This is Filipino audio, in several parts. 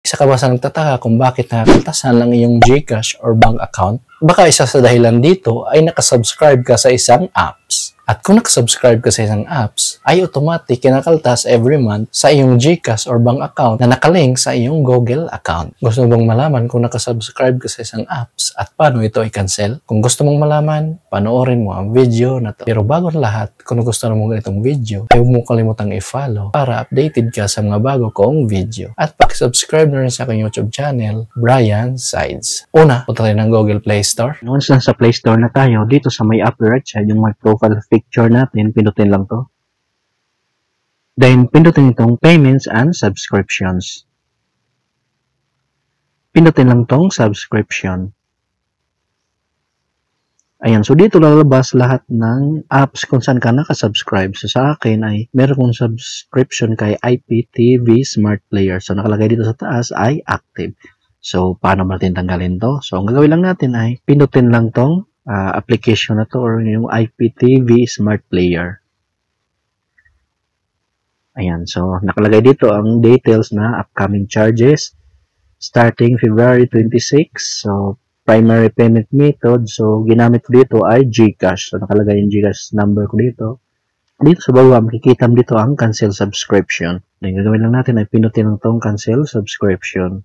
Isa ka ba sa nagtataka kung bakit nakakaltasan ang iyong GCash or bank account? Baka isa sa dahilan dito ay nakasubscribe ka sa isang apps. At kung nakasubscribe ka sa isang apps, ay automatic kinakaltas every month sa iyong GCash or bank account na nakalink sa iyong Google account. Gusto mo bang malaman kung nakasubscribe ka sa isang apps at paano ito i-cancel? Kung gusto mong malaman, panoorin mo ang video na to. Pero bago na lahat, kung gusto mo ganitong video, ay huwag mo kalimutang i-follow para updated ka sa mga bago kong video. At pakisubscribe na rin sa aking YouTube channel, Brian Sides. Una, punta tayo ng Google Play Store. Once na sa Play Store na tayo, dito sa may upper right side, yung my profile picture natin, pindutin lang to. Then, pindutin itong Payments and Subscriptions. Pindutin lang tong Subscription. Ayan, so dito lalabas lahat ng apps kung saan ka nakasubscribe. So sa akin ay meron kong subscription kay IPTV Smart Player. So nakalagay dito sa taas ay active. So paano natin tanggalin to? So ang gagawin lang natin ay pindutin lang tong application na to or yung IPTV Smart Player. Ayan, so nakalagay dito ang details na upcoming charges starting February 26. So primary payment method, so ginamit ko dito ay GCash. So nakalagay yung GCash number ko dito. Dito sa baba, makikita mo dito ang cancel subscription. Then gagawin lang natin ay pinutin lang tong cancel subscription.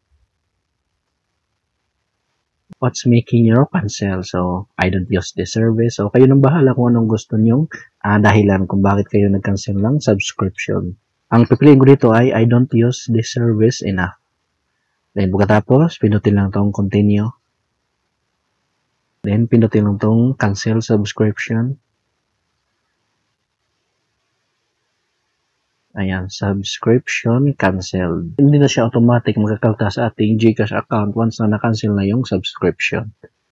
What's making you cancel? So, I don't use this service. So, kayo nang bahala kung anong gusto nyong dahilan kung bakit kayo nag-cancel ng subscription. Ang pipiliin ko dito ay I don't use this service enough. Then, pagkatapos, pinutin lang tong continue. Then, pinutin lang tong cancel subscription. Ayan, subscription canceled. Hindi na siya automatic magkakalta sa ating GCash account once na na-cancel na yung subscription.